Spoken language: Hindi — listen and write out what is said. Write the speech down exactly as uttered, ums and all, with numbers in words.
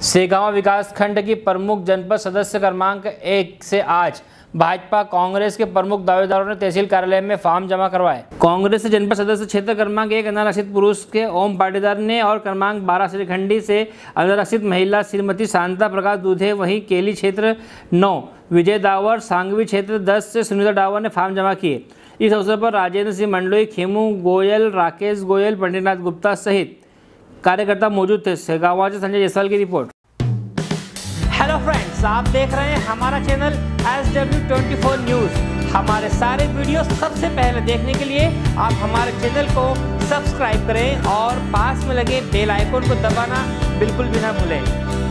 सेगांव विकासखंड की प्रमुख जनपद सदस्य क्रमांक एक से आज भाजपा कांग्रेस के प्रमुख दावेदारों ने तहसील कार्यालय में फॉर्म जमा करवाए। कांग्रेस से जनपद सदस्य क्षेत्र क्रमांक एक अनारक्षित पुरुष के ओम पाटीदार ने और क्रमांक बारह श्रीखंडी से अनारक्षित महिला श्रीमती शांता प्रकाश दूधे, वहीं केली क्षेत्र नौ विजय डावर, सांगवी क्षेत्र दस से सुनीता डावर ने फॉर्म जमा किए। इस अवसर पर राजेंद्र सिंह मंडलोई, खेमू गोयल, राकेश गोयल, पंडितनाथ गुप्ता सहित कार्यकर्ता मौजूद थे। सेगांव से संजय जायसवाल की रिपोर्ट। हेलो फ्रेंड्स, आप देख रहे हैं हमारा channel S W twenty four news. हमारे सारे वीडियो सबसे पहले देखने के लिए आप हमारे चैनल को सब्सक्राइब करें और पास में लगे बेल आइकन को दबाना बिल्कुल भी ना भूलें।